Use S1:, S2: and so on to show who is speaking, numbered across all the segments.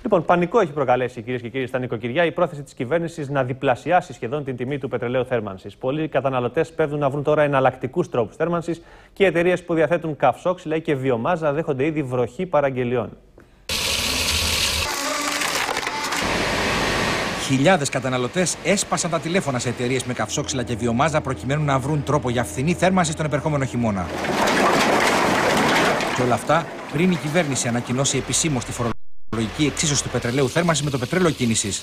S1: Λοιπόν, πανικό έχει προκαλέσει, κυρίες και κύριοι, στα νοικοκυριά η πρόθεση της κυβέρνησης να διπλασιάσει σχεδόν την τιμή του πετρελαίου θέρμανσης. Πολλοί καταναλωτές πέφτουν να βρουν τώρα εναλλακτικούς τρόπους θέρμανσης και οι εταιρείες που διαθέτουν καυσόξυλα ή και βιομάζα δέχονται ήδη βροχή παραγγελιών.
S2: Χιλιάδες καταναλωτές έσπασαν τα τηλέφωνα σε εταιρείες με καυσόξυλα και βιομάζα προκειμένου να βρουν τρόπο για φθηνή θέρμανση στον επερχόμενο χειμώνα. Και όλα αυτά πριν η κυβέρνηση ανακοινώσει επισήμως τη φορολογική εξίσωση του πετρελαίου θέρμανσης με το πετρέλαιο κίνησης.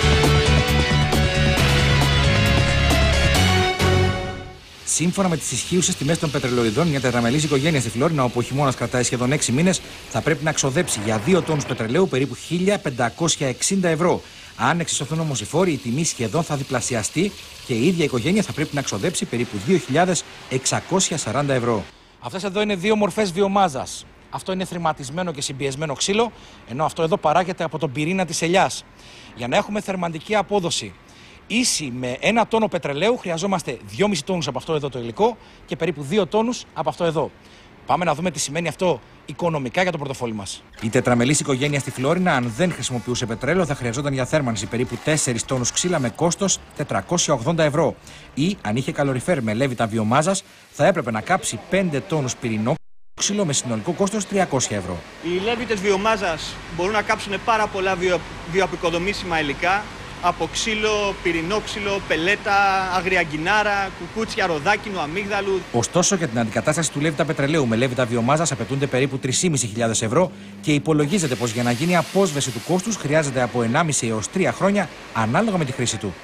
S2: Σύμφωνα με τις ισχύουσες τιμές των πετρελοειδών, μια τετραμελής οικογένεια στη Φλόρινα, όπου ο χειμώνας κρατάει σχεδόν 6 μήνες, θα πρέπει να ξοδέψει για 2 τόνους πετρελαίου περίπου 1.560 ευρώ. Αν εξισωθούν όμως οι φόροι, η τιμή σχεδόν θα διπλασιαστεί και η ίδια οικογένεια θα πρέπει να ξοδέψει περίπου 2.640 ευρώ. Αυτές εδώ είναι δύο μορφές βιομάζας. Αυτό είναι θρηματισμένο και συμπιεσμένο ξύλο, ενώ αυτό εδώ παράγεται από τον πυρήνα της ελιάς. Για να έχουμε θερμαντική απόδοση ίση με 1 τόνο πετρελαίου, χρειαζόμαστε 2,5 τόνους από αυτό εδώ το υλικό και περίπου 2 τόνους από αυτό εδώ. Πάμε να δούμε τι σημαίνει αυτό οικονομικά για το πορτοφόλι μας. Η τετραμελής οικογένεια στη Φλόρινα, αν δεν χρησιμοποιούσε πετρέλαιο, θα χρειαζόταν για θέρμανση περίπου 4 τόνους ξύλα με κόστος 480 ευρώ. Ή, αν είχε καλοριφέρ με λέβητα βιομάζας, θα έπρεπε να κάψει 5 τόνους πυρηνόξυλο με συνολικό κόστος 300 ευρώ.
S3: Οι λέβητες βιομάζας μπορούν να κάψουν πάρα πολλά βιοαπικοδομήσιμα υλικά, από ξύλο, πυρηνόξυλο, πελέτα, αγριαγκινάρα, κουκούτσια, ροδάκινο, αμύγδαλου.
S2: Ωστόσο, για την αντικατάσταση του λέβητα πετρελαίου με λέβητα βιομάζας απαιτούνται περίπου 3.500 ευρώ και υπολογίζεται πως για να γίνει απόσβεση του κόστους χρειάζεται από 1,5 έως 3 χρόνια ανάλογα με τη χρήση του.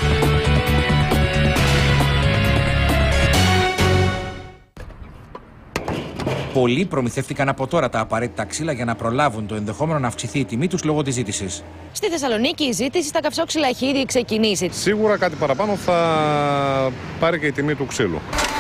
S2: Πολλοί προμηθεύτηκαν από τώρα τα απαραίτητα ξύλα για να προλάβουν το ενδεχόμενο να αυξηθεί η τιμή τους λόγω της ζήτησης.
S4: Στη Θεσσαλονίκη η ζήτηση στα καυσόξυλα έχει ήδη ξεκινήσει.
S5: Σίγουρα κάτι παραπάνω θα πάρει και η τιμή του ξύλου.